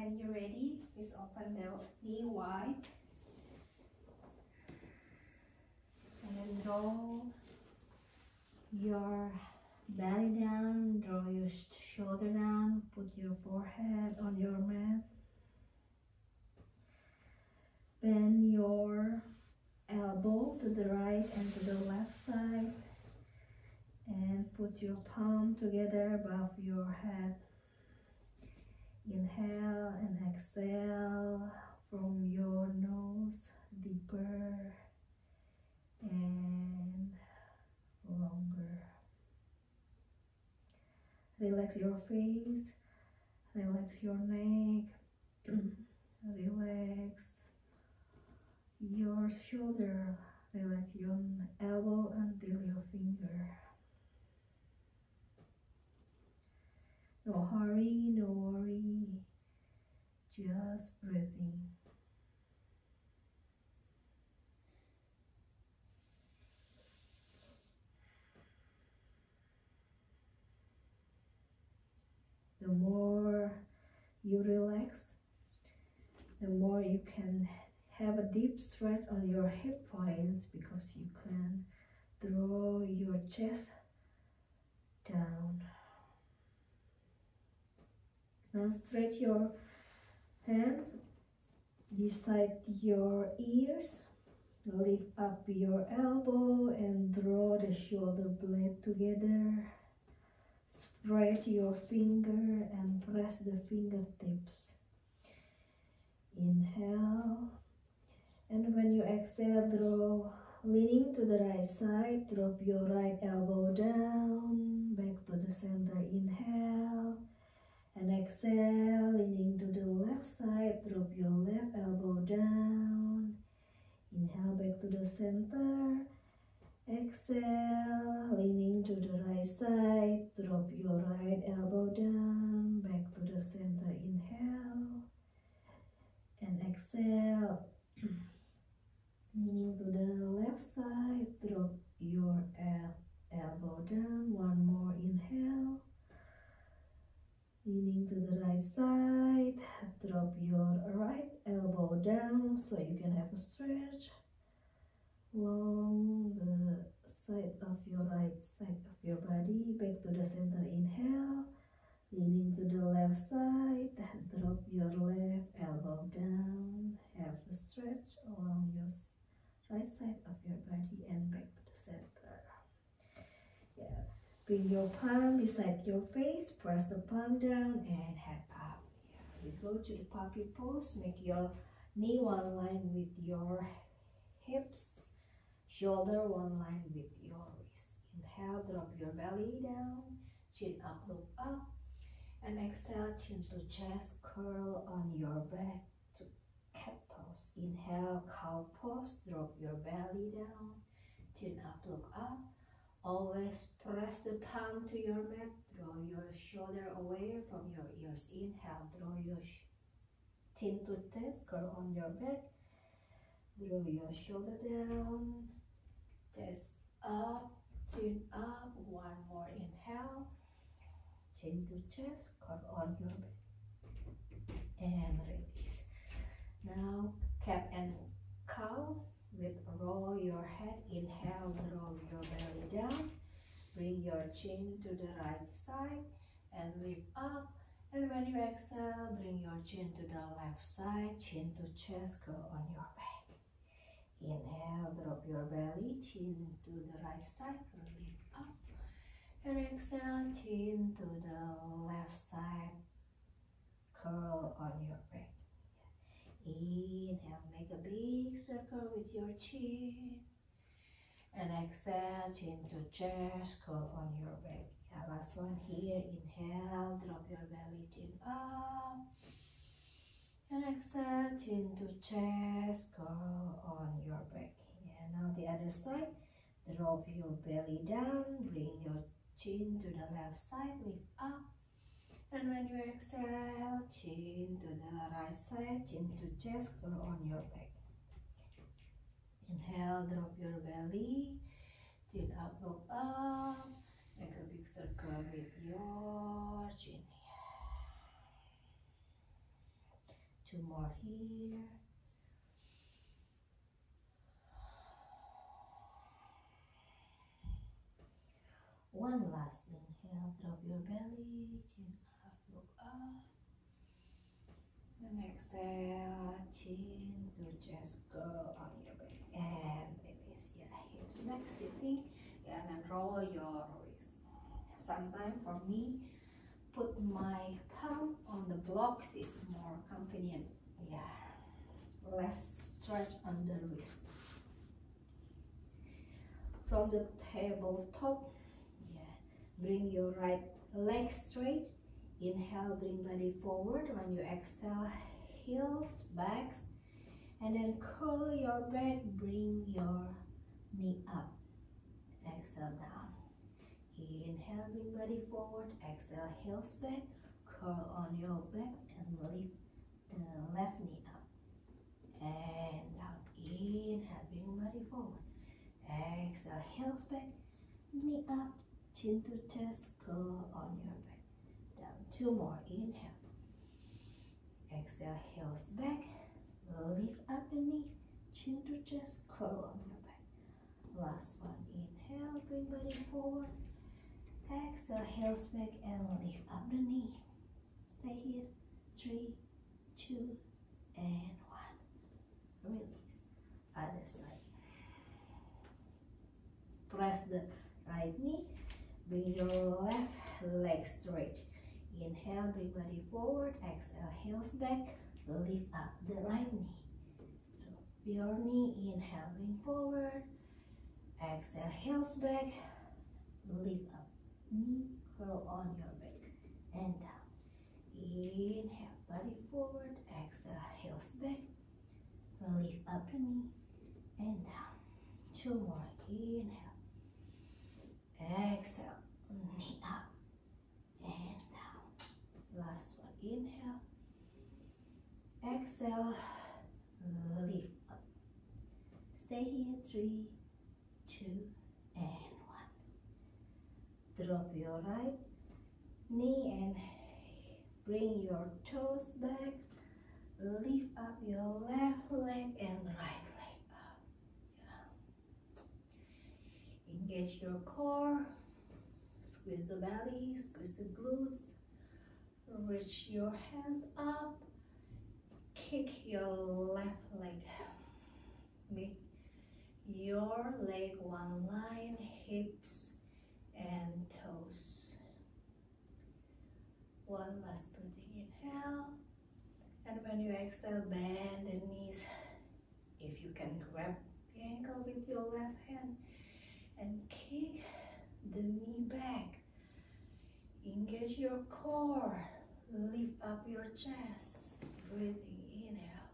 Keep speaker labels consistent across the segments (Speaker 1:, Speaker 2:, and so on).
Speaker 1: When you're ready, please open the knee wide and draw your belly down, draw your shoulder down, put your forehead on your mat. Bend your elbow to the right and to the left side and put your palm together above your head. Inhale and exhale from your nose, deeper and longer. Relax your face, relax your neck, relax your shoulder, relax your elbow until your finger. No hurry, no worry, just breathing. The more you relax, the more you can have a deep stretch on your hip points, because you can draw your chest down. Now stretch your hands beside your ears. Lift up your elbow and draw the shoulder blade together. Spread your finger and press the fingertips. Inhale. And when you exhale, draw, leaning to the right side, drop your right elbow down, back to the center. Inhale. And exhale, leaning to the left side, drop your left elbow down. Inhale, back to the center. Exhale, leaning to the right side, drop your right elbow down, back to the center. Inhale. And exhale, leaning to the left side, drop your elbow down. One more, inhale. Leaning to the right side, drop your right elbow down so you can have a stretch along the side of your right side of your body. Back to the center, inhale. Leaning to the left side, drop your left elbow down. Have a stretch along your right side of your body and back to the center. Yeah. Bring your palm beside your face, press the palm down and head up. Yeah. We go to the puppy pose. Make your knee one line with your hips, shoulder one line with your wrist. Inhale, drop your belly down, chin up, look up. And exhale, chin to chest, curl on your back to cat pose. Inhale, cow pose, drop your belly down, chin up, look up. Always press the palm to your mat, draw your shoulder away from your ears. Inhale, draw your chin to chest, curl on your back. Draw your shoulder down, chest up, chin up. One more, inhale. Chin to chest, curl on your back. And release. Now, cat and cow. With roll your head, inhale, draw your belly down, bring your chin to the right side and lift up. And when you exhale, bring your chin to the left side, chin to chest, curl on your back. Inhale, drop your belly, chin to the right side, lift up. And exhale, chin to the left side, curl on your back. Inhale, make a big circle with your chin. And exhale, chin to chest, curl on your back. Yeah, last one here. Inhale, drop your belly, chin up. And exhale, chin to chest, curl on your back. Yeah, now the other side. Drop your belly down, bring your chin to the left side, lift up. And when you exhale, chin to the right side, chin to chest, curl on your back. Inhale, drop your belly, chin up, look up. Make a big circle with your chin. Two more here. One last inhale, drop your belly, chin up, look up. Then exhale, chin to chest, curl on your back. And release your hips back, sitting. And then roll your wrist. Sometimes for me, put my palm on the blocks is more convenient. Yeah, less stretch on the wrist. From the tabletop, bring your right leg straight. Inhale, bring body forward. When you exhale, heels, backs. And then curl your back, bring your knee up. Exhale down. Inhale, bring body forward. Exhale, heels back. Curl on your back and lift the left knee up. And down. Inhale, bring body forward. Exhale, heels back. Knee up. Chin to chest, curl on your back. Down. Two more. Inhale. Exhale, heels back. Lift up the knee. Chin to chest, curl on your back. Last one. Inhale, bring body forward. Exhale, heels back and lift up the knee. Stay here. 3, 2, and 1. Release. Other side. Press the right knee. Bring your left leg straight. Inhale, bring body forward. Exhale, heels back. Lift up the right knee. Drop your knee. Inhale, bring forward. Exhale, heels back. Lift up. Knee, curl on your back. And down. Inhale, body forward. Exhale, heels back. Lift up the knee. And down. Two more. Inhale. Exhale, knee up and down. Last one, inhale. Exhale, lift up. Stay here, 3, 2, and 1. Drop your right knee and bring your toes back. Lift up your left leg and right leg up. Engage your core, squeeze the belly, squeeze the glutes, reach your hands up, kick your left leg, make your leg one line, hips and toes. One last breathing inhale, and when you exhale, bend the knees. If you can grab the ankle with your left hand, and kick the knee back. Engage your core. Lift up your chest. Breathing, inhale.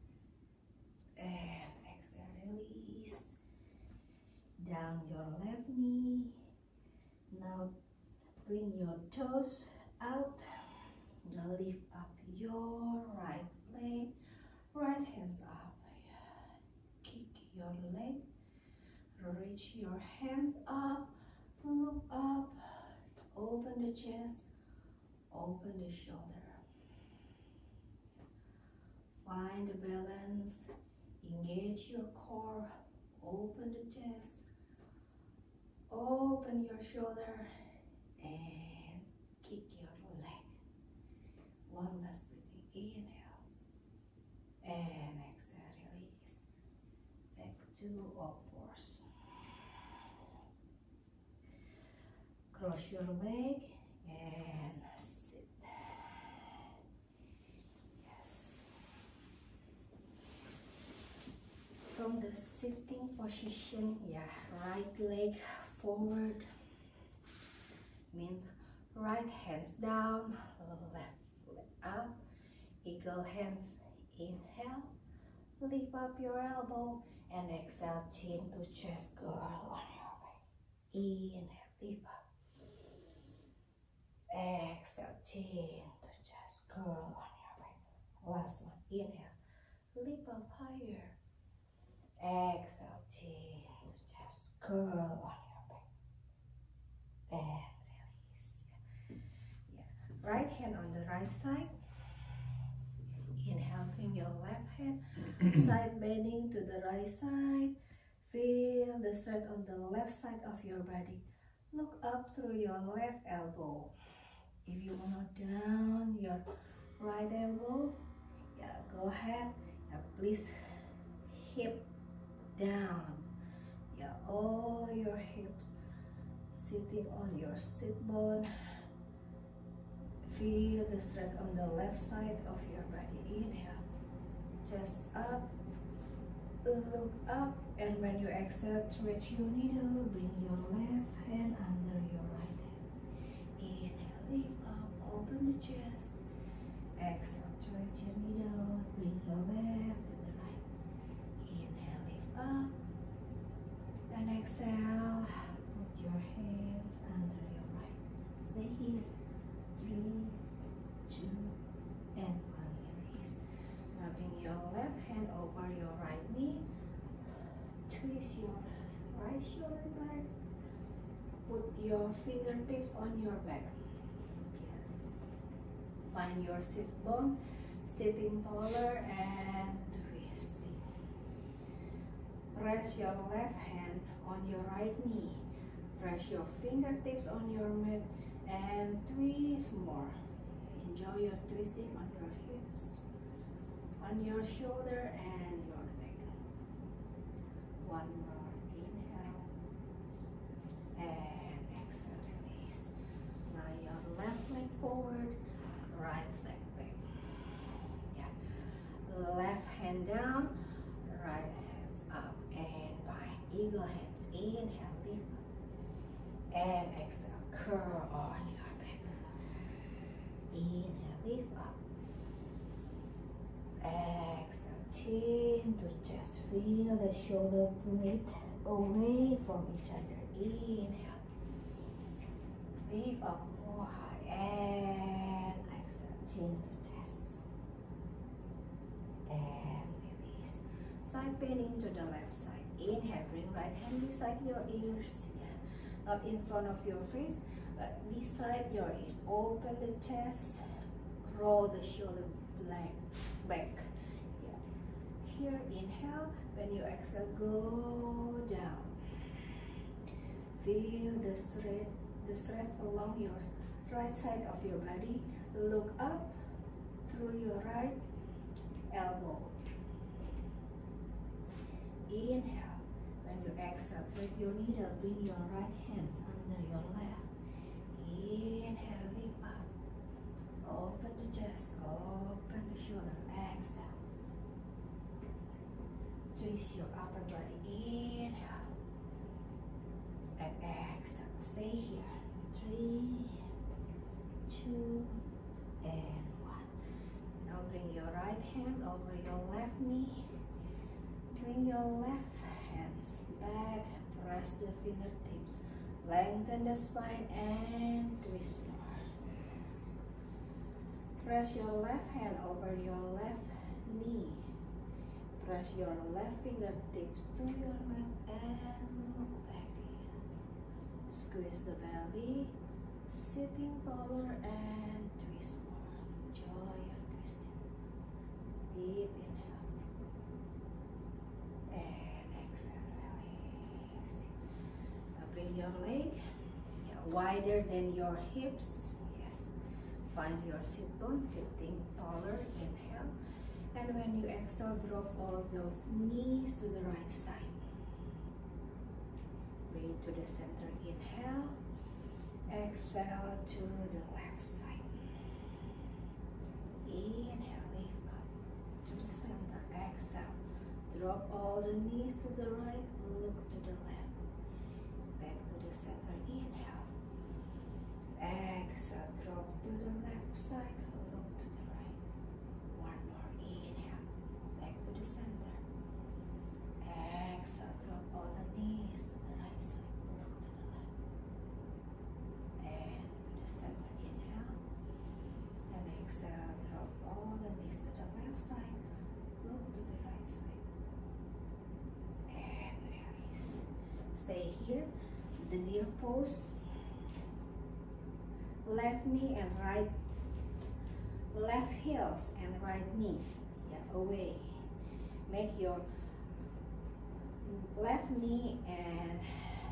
Speaker 1: And exhale, release. Down your left knee. Now bring your toes out. Now lift up your right leg. Right hands up. Kick your leg. Reach your hands up, look up, open the chest, open the shoulder. Find the balance, engage your core, open the chest, open your shoulder, and kick your leg. One last breathing, inhale, and exhale, release. Back to all fours. Cross your leg and sit. Yes. From the sitting position, right leg forward. Means right hands down, left leg up. Eagle hands, inhale. Lift up your elbow and exhale, chin to chest, curl on your back. Inhale, lift up. Exhale, chin to chest, curl on your back. Last one, inhale, lift up higher. Exhale, chin to chest, curl on your back. And release. Right hand on the right side. Inhale, Side bending to the right side. Feel the stretch on the left side of your body. Look up through your left elbow. If you want to down your right elbow, yeah, go ahead. Please hip down. Yeah, all your hips sitting on your sit bone. Feel the stretch on the left side of your body. Inhale, chest up, look up, and when you exhale, stretch your needle. Bring your left hand under your right hand. Inhale, lift up, open the chest. Exhale, stretch your needle. Bring your left to the right. Inhale, lift up, and exhale. Put your hands under your right. Stay here. 3, 2, and 1. Release. Now bring your left hand over your right knee. Twist your right shoulder back. Put your fingertips on your back. Find your sit bone, sitting taller and twisting. Press your left hand on your right knee. Press your fingertips on your mat and twist more. Enjoy your twisting on your hips, on your shoulder and your neck. One more. Inhale and exhale. Release. Now your left leg forward, right leg back. Yeah. Left hand down, right hands up and bind. Eagle hands. Inhale, lift up, and exhale. Curl on your back. Inhale, lift up. Exhale, chin to chest. Feel the shoulder blade away from each other. Inhale, lift up more high, and exhale, chin to chest. And release. Side bending to the left side. Inhale, bring right hand beside your ears. Not in front of your face, but beside your ears. Open the chest, roll the shoulder back. Yeah. Here, inhale. When you exhale, go down. Feel the stretch along your right side of your body. Look up through your right elbow. Inhale. When you exhale, take your needle, bring your right hands under your left. Inhale, lift up. Open the chest, open the shoulder. Exhale. Twist your upper body. Inhale. And exhale. Stay here. 3, 2, and 1. Now bring your right hand over your left knee. Bring your left hands back, press the fingertips, lengthen the spine and twist more. Yes. Press your left hand over your left knee. Press your left fingertips to your mat and look back. Squeeze the belly, sitting taller and twist more. Enjoy your twisting. Deep inhale. Bring your leg wider than your hips. Yes. Find your sit bone, sitting taller. Inhale. And when you exhale, drop all the knees to the right side. Bring it to the center. Inhale. Exhale to the left side. Inhale, lift up to the center. Exhale. Drop all the knees to the right. Look to the left. Back to the center. Inhale. Exhale. Drop to the left side. Look to the right. One more. Inhale. Back to the center. Exhale. Drop all the knees to the right side. Look to the left. And to the center. Inhale. And exhale. Drop all the knees to the left side. Look to the right side. And release. Stay here. The deer pose. Left knee and right, left heels and right knees away. Make your left knee and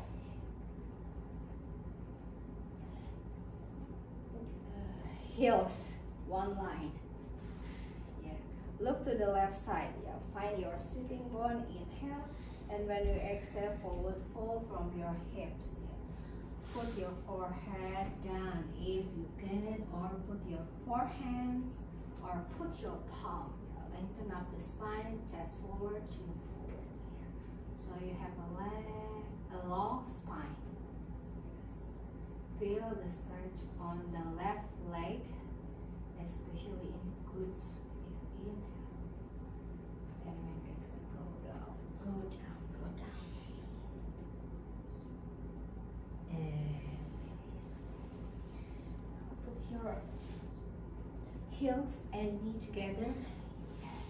Speaker 1: heels one line. Yeah. Look to the left side. Yeah. Find your sitting bone. Inhale, and when you exhale, forward fold from your hips. Yeah. Put your forehead down if you can, or put your forehands, or put your palm. Yeah. Lengthen up the spine, chest forward, chin forward. Yeah. So you have a long spine. Yes. Feel the surge on the left leg, especially in glutes. Inhale, and when you exhale, go down, go down, go down, and release. Now put your heels and knee together. Yes.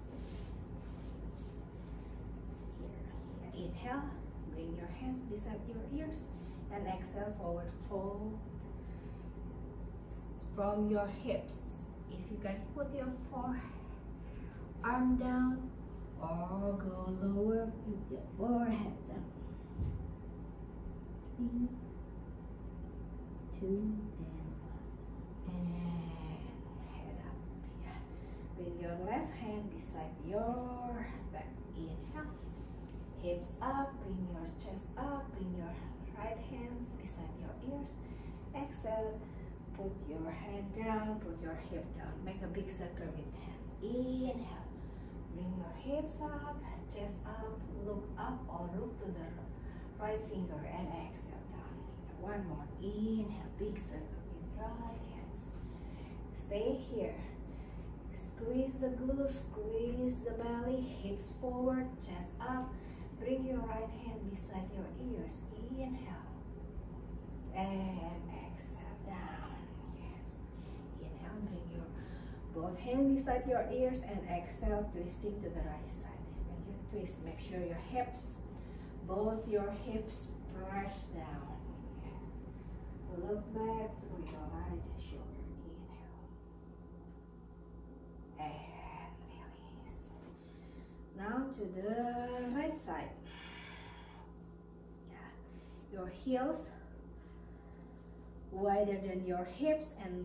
Speaker 1: Here. Inhale, bring your hands beside your ears, and exhale, forward fold from your hips. If you can put your arm down, or go lower, put your forehead down. 3, 2, and 1. And head up. Yeah. Bring your left hand beside your back. Inhale. Hips up, bring your chest up, bring your right hands beside your ears. Exhale, put your head down, put your hip down. Make a big circle with hands. Inhale, bring your hips up, chest up, look up or look to the right finger, and exhale down. One more. Inhale, big circle with right hands. Stay here. Squeeze the glutes, squeeze the belly, hips forward, chest up. Bring your right hand beside your ears. Inhale. And exhale down. Yes. Inhale, bring your both hands beside your ears, and exhale, twisting to the right side. When you twist, make sure your hips, both your hips press down. Yes. Look back through your right shoulder. Inhale. And release. Now to the right side. Yeah. Your heels wider than your hips, and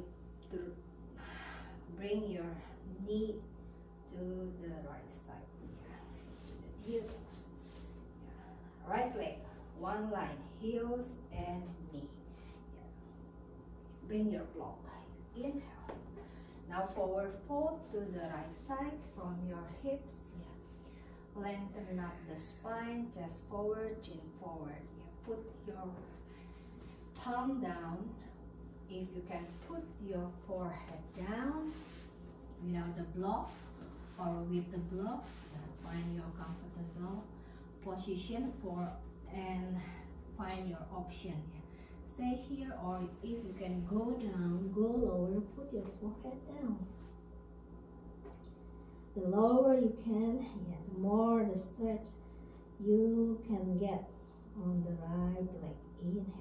Speaker 1: bring your knee to the right side. Yeah. To the heels. Yeah. Right leg, one line, heels and knee. Yeah. Bring your block. Inhale. Now forward fold to the right side from your hips. Yeah. Lengthen up the spine, chest forward, chin forward. Yeah. Put your palm down. If you can, put your forehead down without the block or with the block. Find your comfortable position and find your option. Stay here, or if you can go down, go lower, put your forehead down. The lower you can, the more the stretch you can get on the right leg. Inhale.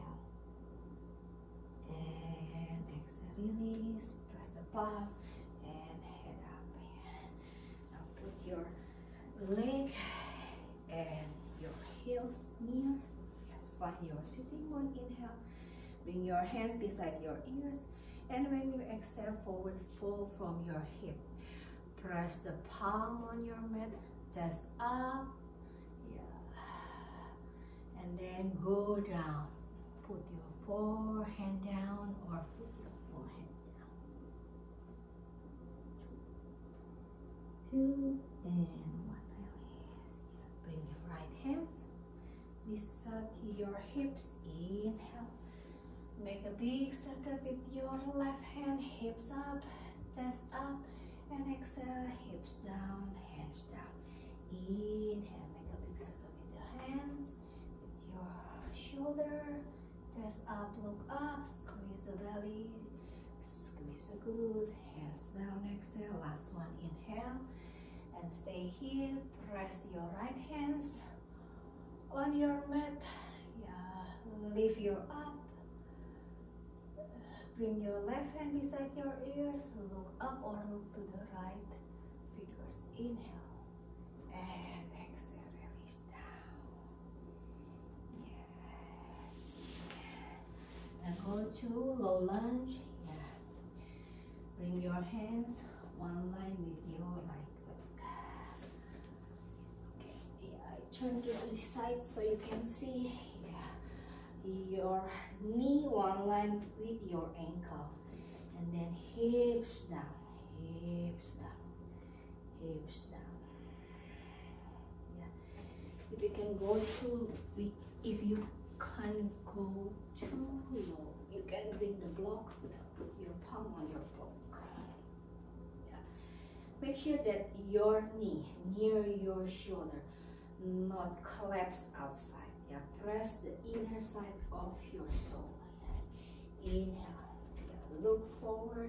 Speaker 1: And exhale, release, press the palm and head up. Now put your leg and your heels near. Yes, find your sitting bone. Inhale, bring your hands beside your ears, and when you exhale, forward fold from your hip. Press the palm on your mat, chest up, yeah, and then go down. Put your forehand down or put your forehead down. 2 and 1. Release. Bring your right hands beside your hips. Inhale. Make a big circle with your left hand. Hips up, chest up, and exhale. Hips down, hands down. Inhale. Make a big circle with the hands, with your shoulder. Chest up, look up, squeeze the belly, squeeze the glute, hands down, exhale. Last one, inhale, and stay here. Press your right hands on your mat. Yeah, lift your up. Bring your left hand beside your ears. Look up or look to the right fingers. Inhale to low lunge. Yeah. Bring your hands one line with your right leg. Okay. Yeah. I turn to the side so you can see. Yeah. Your knee one line with your ankle, and then hips down, hips down, hips down. Yeah. If you can go too, if you can't go too low, you can bring the blocks down. Put your palm on your block. Yeah. Make sure that your knee near your shoulder, not collapse outside. Yeah. Press the inner side of your soul. Inhale. Yeah. Look forward.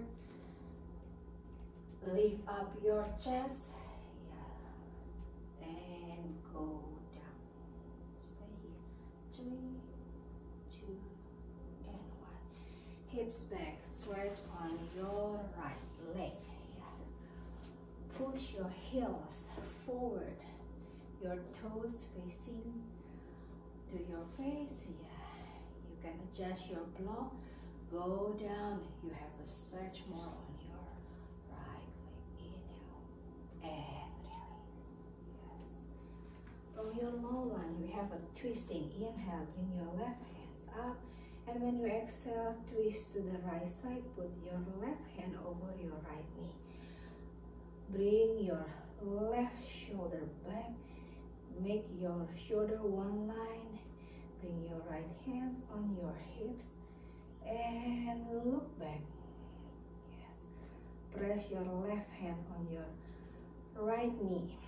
Speaker 1: Lift up your chest. Yeah. And go down. Stay here. 3, 2, and 1. Hips back. Stretch on your right leg. Yeah. Push your heels forward. Your toes facing to your face. Yeah. You can adjust your block. Go down. You have a stretch more on your right leg. Inhale and release. Yes. From your low lunge, we have a twisting. Inhale, bring your left hands up. And when you exhale, twist to the right side. Put your left hand over your right knee. Bring your left shoulder back. Make your shoulder one line. Bring your right hands on your hips. And look back. Yes. Press your left hand on your right knee.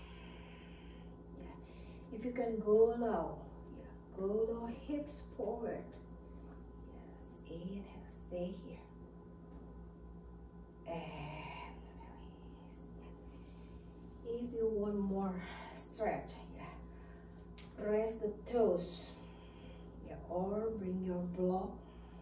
Speaker 1: Yeah. If you can go low, yeah. Go low, hips forward. Yes. Inhale. Stay here. And release. Yeah. If you want more stretch, yeah. Press the toes. Yeah. Or bring your block.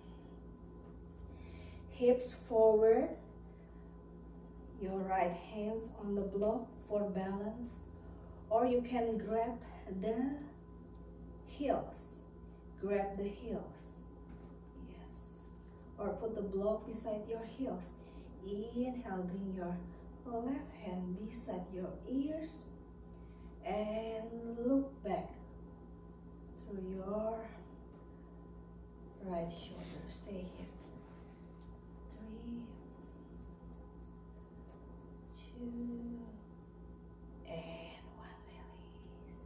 Speaker 1: Hips forward, your right hands on the block for balance, or you can grab the heels. Grab the heels. Yes. Or put the block beside your heels. Inhale, bring your left hand beside your ears and look back through your right shoulder. Stay here. 3, 2, and 1. Release.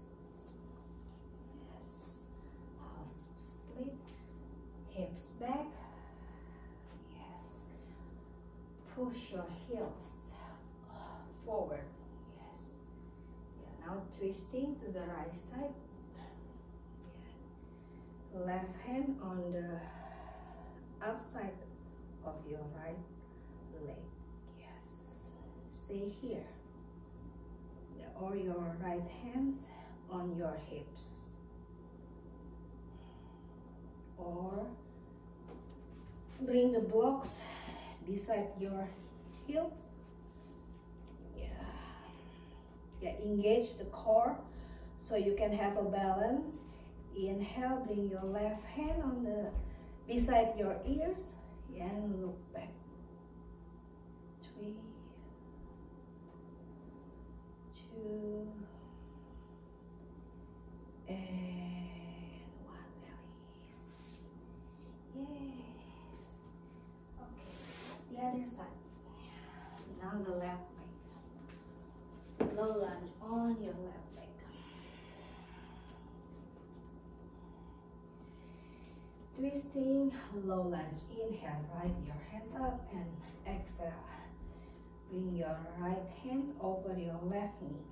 Speaker 1: Yes. House split. Hips back. Yes. Push your heels forward. Yes. Yeah. Now twisting to the right side. Yeah. Left hand on the outside of your right leg. Yes. Stay here. Yeah, or your right hands on your hips. Or bring the blocks beside your heels. Yeah. Yeah, engage the core so you can have a balance. Inhale, bring your left hand on the beside your ears. And look back. 3, 2, and 1. Release. Yes. Okay. The other side. Now the left leg. Low lunge on your left leg. Twisting, low lunge. Inhale, right your hands up and exhale. Bring your right hands over your left knee.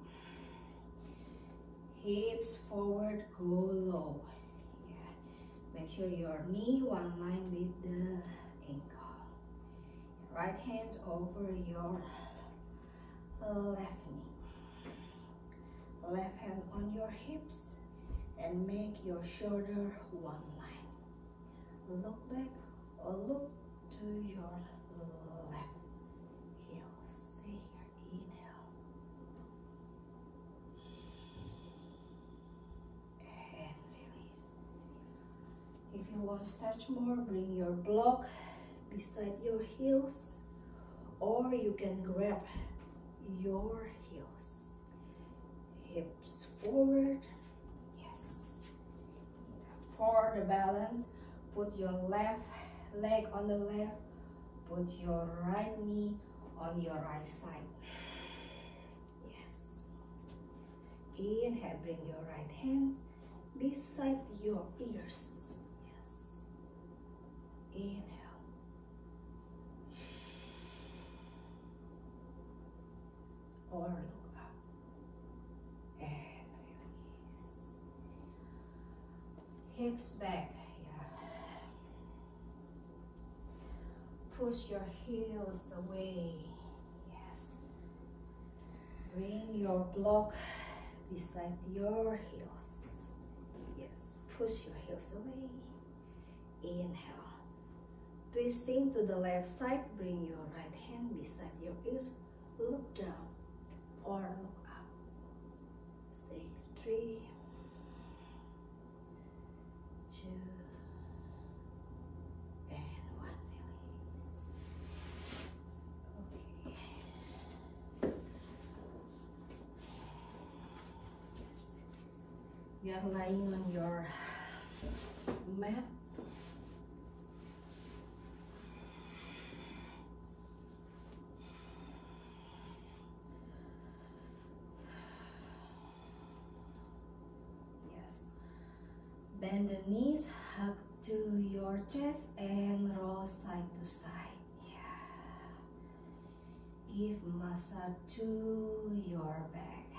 Speaker 1: Hips forward, go low. Yeah. Make sure your knee one line with the ankle. Right hands over your left knee. Left hand on your hips and make your shoulder one line. Look back or look to your left heel. Stay here. Inhale. And release. If you want to stretch more, bring your block beside your heels, or you can grab your heels. Hips forward. Yes. For the balance, put your left leg on the left, put your right knee on your right side. Yes. Inhale, bring your right hands beside your ears. Yes. Inhale. Or look up. And release. Hips back. Push your heels away. Yes. Bring your block beside your heels. Yes. Push your heels away. Inhale. Twisting to the left side. Bring your right hand beside your ears. Look down or look up. Stay here. 3, 2, you are lying on your mat. Yes. Bend the knees, hug to your chest and roll side to side. Yeah. Give massage to your back.